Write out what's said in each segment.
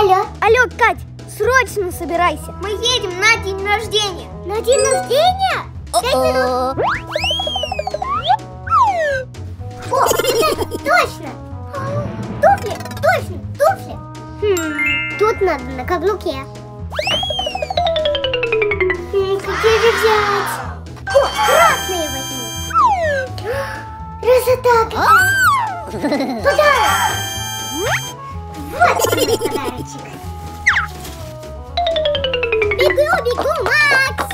Алло. Алло, Кать, срочно собирайся. Мы едем на день рождения. На день рождения? 5 минут. О, точно. Туфли, точно, туфли. Тут надо на каблуке. Какие же взять? О, красные возьми. Красота какая. Туда. Вот тебе подарочек. Бегу, бегу, Макс.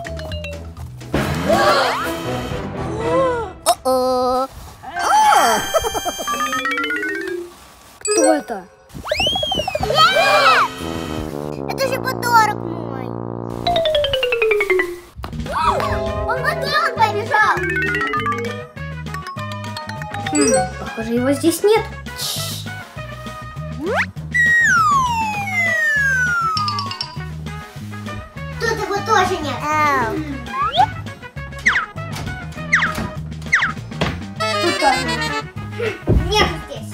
Кто это? Нет! Это же подарок мой. Он в океан побежал. Похоже, его здесь нет. Тут его тоже нет. Тут тоже нет. Нет здесь.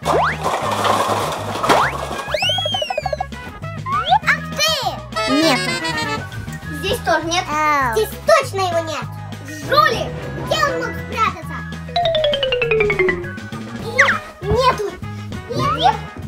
Ах ты! Нету. Здесь тоже нет. Здесь точно его нет. Жулик! Где он мог спрятаться? Нету! Нет, нет!